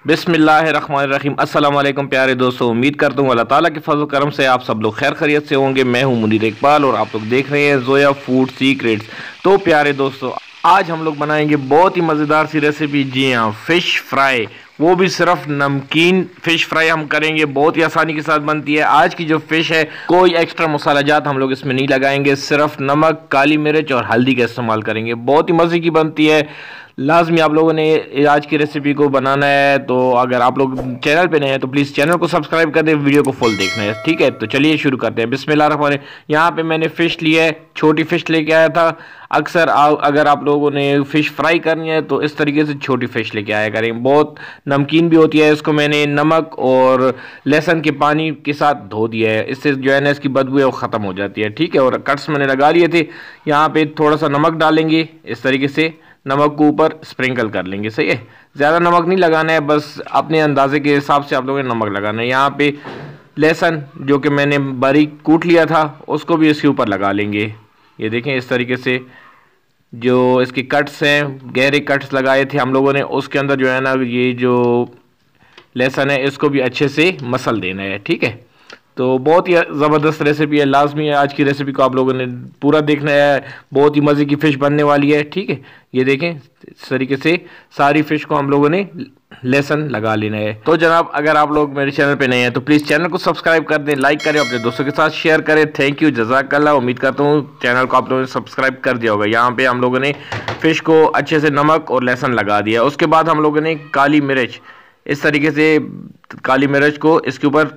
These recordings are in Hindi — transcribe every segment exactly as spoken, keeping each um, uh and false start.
बिस्मिल्लाहिर्रहमानिर्रहीम। अस्सलाम वालेकुम प्यारे दोस्तों, उम्मीद करता हूँ अल्लाह ताला के फजल करम से आप सब लोग खैर खैरियत से होंगे। मैं हूँ मुनीर इकबाल और आप लोग देख रहे हैं जोया फूड सीक्रेट्स। तो प्यारे दोस्तों, आज हम लोग बनाएंगे बहुत ही मज़ेदार सी रेसिपी। जी हाँ, फ़िश फ्राई, वो भी सिर्फ नमकीन फ़िश फ्राई हम करेंगे। बहुत ही आसानी के साथ बनती है। आज की जो फ़िश है, कोई एक्स्ट्रा मसाला जात हम लोग इसमें नहीं लगाएंगे, सिर्फ नमक, काली मिर्च और हल्दी का इस्तेमाल करेंगे। बहुत ही मज़े की बनती है। लाजमी आप लोगों ने आज की रेसिपी को बनाना है। तो अगर आप लोग चैनल पे नए हैं तो प्लीज़ चैनल को सब्सक्राइब कर दें, वीडियो को फुल देखना है। ठीक है, तो चलिए शुरू करते हैं। बिस्मिल्लाह। यहाँ पे मैंने फ़िश ली है, छोटी फ़िश लेके आया था। अक्सर आ, अगर आप लोगों ने फ़िश फ्राई करनी है तो इस तरीके से छोटी फ़िश लेके आया करें, बहुत नमकीन भी होती है। इसको मैंने नमक और लहसुन के पानी के साथ धो दिया है, इससे जो है ना इसकी बदबू है वो ख़त्म हो जाती है। ठीक है, और कट्स मैंने लगा लिए थे। यहाँ पे थोड़ा सा नमक डालेंगे, इस तरीके से नमक को ऊपर स्प्रिंकल कर लेंगे। सही है, ज़्यादा नमक नहीं लगाना है, बस अपने अंदाजे के हिसाब से आप लोगों ने नमक लगाना है। यहाँ पे लहसुन जो कि मैंने बारीक कूट लिया था उसको भी इसके ऊपर लगा लेंगे। ये देखें, इस तरीके से जो इसके कट्स हैं, गहरे कट्स लगाए थे हम लोगों ने, उसके अंदर जो है ना ये जो लहसुन है इसको भी अच्छे से मसल देना है। ठीक है, तो बहुत ही ज़बरदस्त रेसिपी है। लाजमी है आज की रेसिपी को आप लोगों ने पूरा देखना है, बहुत ही मज़े की फ़िश बनने वाली है। ठीक है, ये देखें, इस तरीके से सारी फ़िश को हम लोगों ने लहसुन लगा लेना है। तो जनाब, अगर आप लोग मेरे चैनल पे नए हैं तो प्लीज़ चैनल को सब्सक्राइब कर दें, लाइक करें, अपने दोस्तों के साथ शेयर करें। थैंक यू, जज़ाकल्लाह। उम्मीद करता हूँ चैनल को आप लोगों ने सब्सक्राइब कर दिया होगा। यहाँ पर हम लोगों ने फ़िश को अच्छे से नमक और लहसुन लगा दिया। उसके बाद हम लोगों ने काली मिर्च, इस तरीके से काली मिर्च को इसके ऊपर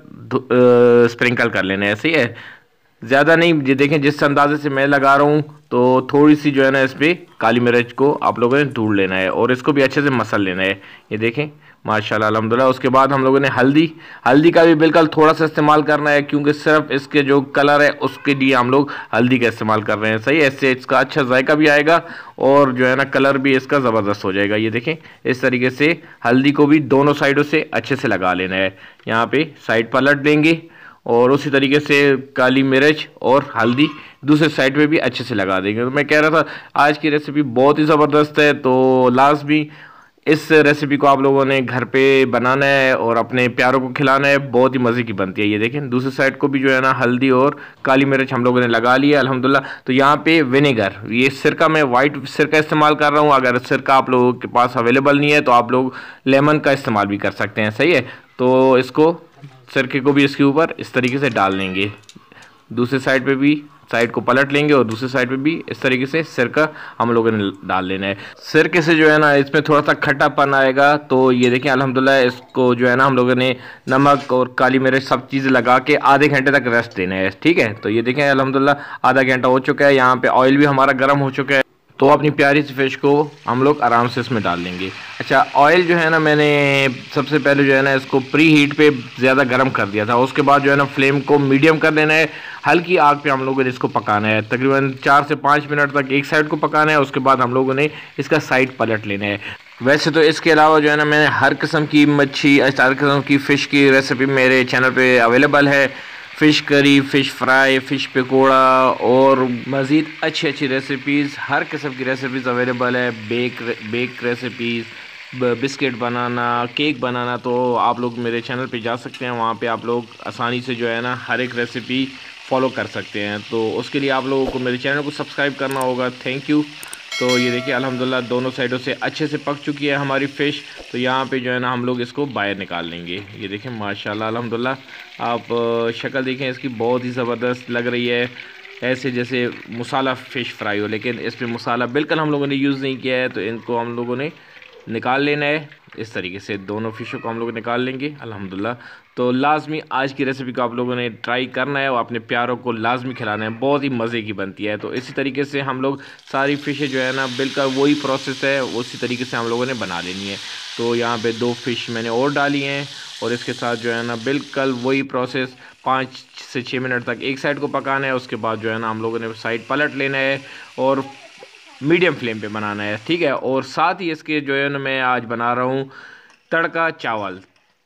स्प्रिंकल कर लेना है। सही है, ज़्यादा नहीं। ये देखें, जिस अंदाजे से मैं लगा रहा हूँ तो थोड़ी सी जो है ना इस पर काली मिर्च को आप लोगों ने ढूंढ लेना है और इसको भी अच्छे से मसल लेना है। ये देखें, माशाल्लाह, अल्हम्दुलिल्लाह। उसके बाद हम लोगों ने हल्दी हल्दी का भी बिल्कुल थोड़ा सा इस्तेमाल करना है, क्योंकि सिर्फ इसके जो कलर है उसके लिए हम लोग हल्दी का इस्तेमाल कर रहे हैं। सही है, इससे इसका अच्छा जायका भी आएगा और जो है ना कलर भी इसका ज़बरदस्त हो जाएगा। ये देखें, इस तरीके से हल्दी को भी दोनों साइडों से अच्छे से लगा लेना है। यहाँ पे साइड पलट देंगे और उसी तरीके से काली मिर्च और हल्दी दूसरे साइड पे भी अच्छे से लगा देंगे। तो मैं कह रहा था आज की रेसिपी बहुत ही ज़बरदस्त है, तो लाजमी इस रेसिपी को आप लोगों ने घर पे बनाना है और अपने प्यारों को खिलाना है। बहुत ही मज़े की बनती है। ये देखें, दूसरी साइड को भी जो है ना हल्दी और काली मिर्च हम लोगों ने लगा लिया, अल्हम्दुलिल्लाह। तो यहाँ पे विनेगर, ये सिरका, मैं वाइट सिरका इस्तेमाल कर रहा हूँ। अगर सिरका आप लोगों के पास अवेलेबल नहीं है तो आप लोग लेमन का इस्तेमाल भी कर सकते हैं। सही है, तो इसको सिरके को भी इसके ऊपर इस तरीके से डाल लेंगे। दूसरी साइड पे भी साइड को पलट लेंगे और दूसरी साइड पे भी इस तरीके से सिरका हम लोगों ने डाल लेना है। सिरके से जो है ना इसमें थोड़ा सा खट्टापन आएगा। तो ये देखें, अल्हम्दुलिल्लाह, इसको जो है ना हम लोगों ने नमक और काली मिर्च सब चीज़ लगा के आधे घंटे तक रेस्ट देना है। ठीक है, तो ये देखें, अल्हम्दुलिल्लाह आधा घंटा हो चुका है। यहाँ पे ऑयल भी हमारा गर्म हो चुका है। तो अपनी प्यारी सी फ़िश को हम लोग आराम से इसमें डाल लेंगे। अच्छा, ऑयल जो है ना मैंने सबसे पहले जो है ना इसको प्री हीट पे ज़्यादा गर्म कर दिया था। उसके बाद जो है ना फ्लेम को मीडियम कर देना है, हल्की आग पे हम लोगों ने इसको पकाना है। तकरीबन चार से पाँच मिनट तक एक साइड को पकाना है। उसके बाद हम लोगों ने इसका साइड पलट लेना है। वैसे तो इसके अलावा जो है ना मैंने हर किस्म की मच्छी, हर किस्म की फ़िश की रेसिपी मेरे चैनल पर अवेलेबल है। Fish curry, fish fry, fish pakora और मज़ीद अच्छी अच्छी रेसिपीज़, हर किस्म की रेसिपीज़ अवेलेबल है। बेक बेक रेसिपीज़, बिस्किट बनाना, केक बनाना, तो आप लोग मेरे चैनल पे जा सकते हैं। वहाँ पे आप लोग आसानी से जो है ना हर एक रेसिपी फॉलो कर सकते हैं। तो उसके लिए आप लोगों को मेरे चैनल को सब्सक्राइब करना होगा। Thank you. तो ये देखिए, अल्हम्दुलिल्लाह दोनों साइडों से अच्छे से पक चुकी है हमारी फ़िश। तो यहाँ पे जो है ना हम लोग इसको बाहर निकाल लेंगे। ये देखें, माशाल्लाह, अल्हम्दुलिल्लाह, आप शक्ल देखें इसकी, बहुत ही ज़बरदस्त लग रही है, ऐसे जैसे मसाला फ़िश फ्राई हो, लेकिन इसमें मसाला बिल्कुल हम लोगों ने यूज़ नहीं किया है। तो इनको हम लोगों ने निकाल लेना है। इस तरीके से दोनों फ़िशों को हम लोग निकाल लेंगे, अल्हम्दुलिल्लाह। तो लाजमी आज की रेसिपी को आप लोगों ने ट्राई करना है और अपने प्यारों को लाजमी खिलाना है। बहुत ही मज़े की बनती है। तो इसी तरीके से हम लोग सारी फ़िशें जो है ना बिल्कुल वही प्रोसेस है, उसी तरीके से हम लोगों ने बना लेनी है। तो यहाँ पे दो फ़िश मैंने और डाली हैं और इसके साथ जो है ना बिल्कुल वही प्रोसेस पाँच से छः मिनट तक एक साइड को पकाना है। उसके बाद जो है ना हम लोगों ने साइड पलट लेना है और मीडियम फ्लेम पे बनाना है। ठीक है, और साथ ही इसके जो है ना मैं आज बना रहा हूँ तड़का चावल।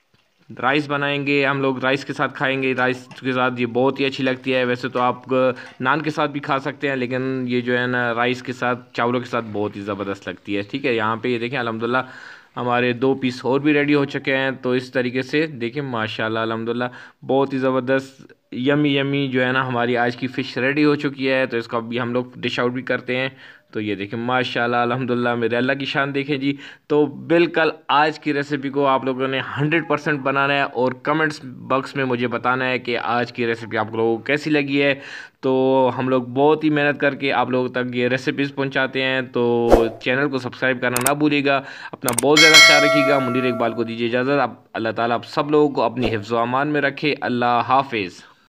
राइस बनाएंगे हम लोग, राइस के साथ खाएंगे। राइस के साथ ये बहुत ही अच्छी लगती है। वैसे तो आप नान के साथ भी खा सकते हैं, लेकिन ये जो है ना राइस के साथ, चावलों के साथ बहुत ही ज़बरदस्त लगती है। ठीक है, यहाँ पे ये देखें, अल्हम्दुलिल्लाह हमारे दो पीस और भी रेडी हो चुके हैं। तो इस तरीके से देखिए माशाल्लाह अल्हम्दुलिल्लाह बहुत ही ज़बरदस्त यमी यमी जो है ना हमारी आज की फ़िश रेडी हो चुकी है। तो इसको अभी हम लोग डिश आउट भी करते हैं। तो ये देखिए माशाल्लाह अल्हम्दुलिल्लाह मेरे अल्लाह की शान देखें जी। तो बिल्कुल आज की रेसिपी को आप लोगों ने हंड्रेड परसेंट बनाना है और कमेंट्स बॉक्स में मुझे बताना है कि आज की रेसिपी आप लोगों को कैसी लगी है। तो हम लोग बहुत ही मेहनत करके आप लोगों तक ये रेसिपीज़ पहुंचाते हैं। तो चैनल को सब्सक्राइब करना ना भूलिएगा। अपना बहुत ज़्यादा ख्याल रखिएगा। मुनीर इकबाल को दीजिए इजाज़त। आप अल्लाह ताला आप सब लोगों को अपनी हिफ्ज़ व अमान में रखे। अल्लाह हाफिज़।